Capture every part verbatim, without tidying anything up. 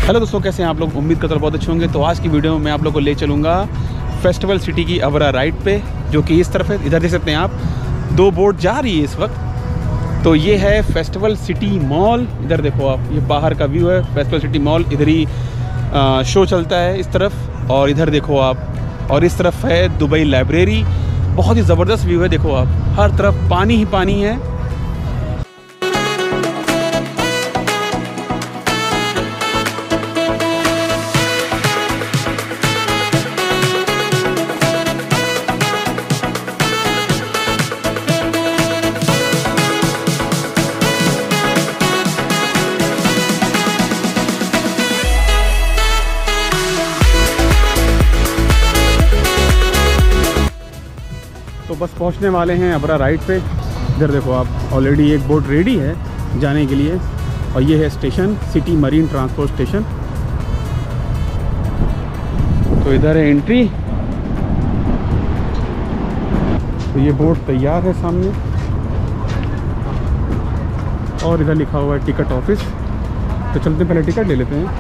Hello दोस्तों, कैसे हैं आप लोग? उम्मीद करता हूं बहुत अच्छे होंगे। तो आज की वीडियो में मैं आप लोग को ले चलूँगा फेस्टिवल सिटी की अवरा राइड पे, जो कि इस तरफ है। इधर देख सकते हैं आप, दो बोट जा रही है इस वक्त। तो ये है फेस्टिवल सिटी मॉल। इधर देखो आप, ये बाहर का व्यू है फेस्टिवल सिटी मॉल। इधर ही आ, शो चलता है इस तरफ, और इधर देखो आप, और इस तरफ है दुबई लाइब्रेरी। बहुत ही ज़बरदस्त व्यू है, देखो आप, हर तरफ पानी ही पानी है। तो बस पहुंचने वाले हैं अबरा राइड पे। इधर देखो आप, ऑलरेडी एक बोट रेडी है जाने के लिए, और ये है station, city marine transport station. तो इधर है एंट्री। तो ये बोट तैयार है सामने, और इधर लिखा हुआ है टिकट ऑफिस। तो चलते पहले टिकट ले लेते हैं।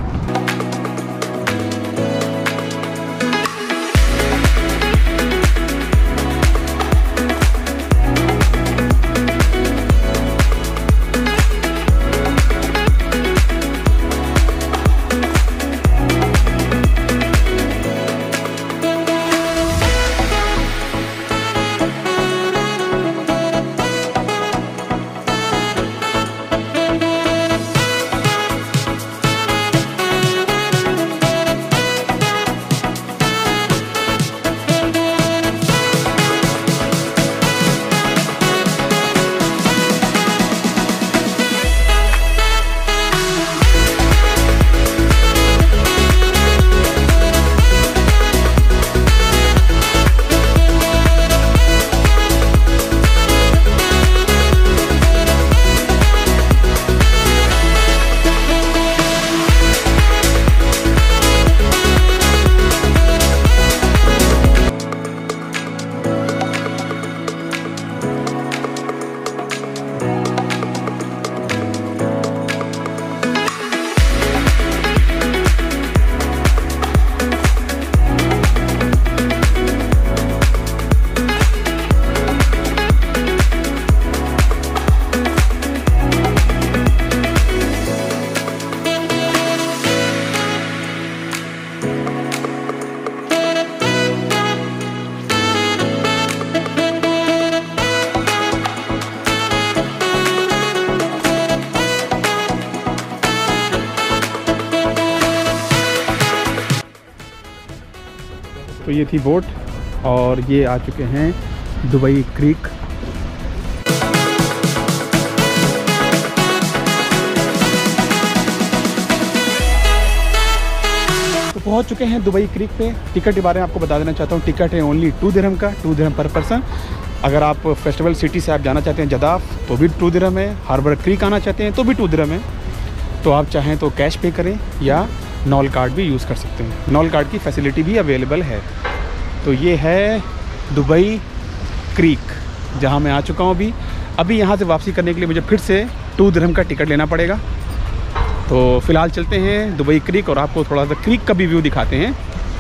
तो ये थी बोट, और ये आ चुके हैं दुबई क्रीक। तो पहुंच चुके हैं दुबई क्रीक पे। टिकट के बारे में आपको बता देना चाहता हूँ, टिकट है ओनली टू दिरहम का, टू दिरहम पर पर्सन। अगर आप फेस्टिवल सिटी से आप जाना चाहते हैं जदाफ, तो भी टू दिरहम है। हार्बर क्रीक आना चाहते हैं तो भी टू दिरहम है। तो आप चाहें तो कैश पे करें या नॉल कार्ड भी यूज़ कर सकते हैं। नॉल कार्ड की फैसिलिटी भी अवेलेबल है। तो ये है दुबई क्रीक, जहाँ मैं आ चुका हूँ अभी। अभी यहाँ से वापसी करने के लिए मुझे फिर से टू दिरहम का टिकट लेना पड़ेगा। तो फ़िलहाल चलते हैं दुबई क्रीक, और आपको थोड़ा सा क्रीक का भी व्यू दिखाते हैं।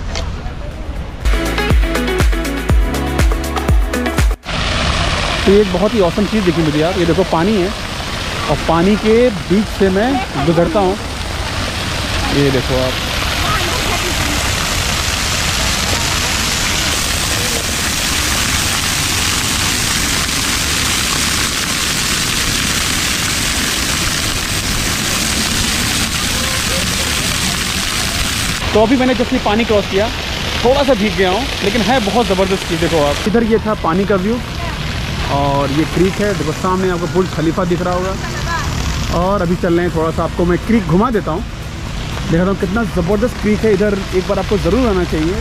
तो ये एक बहुत ही औसम चीज़ देखी मुझे यार। ये देखो पानी है, और पानी के बीच से मैं गुजरता हूँ। ये देखो आप, तो अभी मैंने जैसे पानी क्रॉस किया, थोड़ा सा भीग गया हूँ, लेकिन है बहुत ज़बरदस्त चीज़। देखो आप, इधर ये था पानी का व्यू, और ये क्रीक है। देखो सामने आपको बुर्ज खलीफा दिख रहा होगा। और अभी चल रहे हैं, थोड़ा सा आपको मैं क्रीक घुमा देता हूँ, देखा हूँ कितना ज़बरदस्त क्रीक है। इधर एक बार आपको ज़रूर आना चाहिए।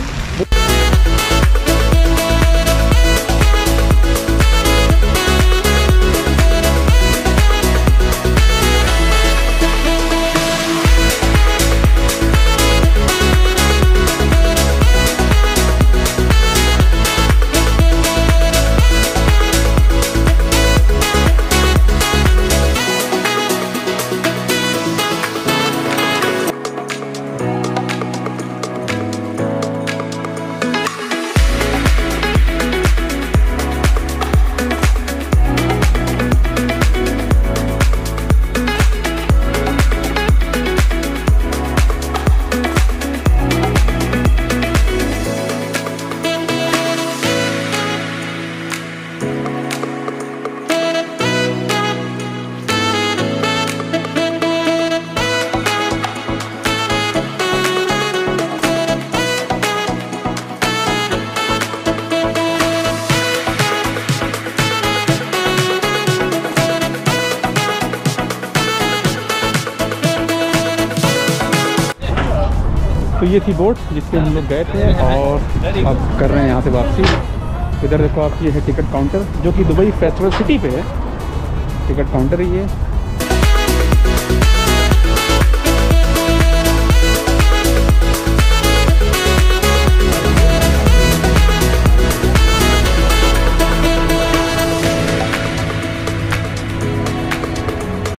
तो ये थी बोट जिससे हम लोग गए थे और अब कर रहे हैं यहाँ से वापसी। इधर देखो आप, ये है टिकट काउंटर जो कि दुबई फेस्टिवल सिटी पे है। टिकट काउंटर ही है।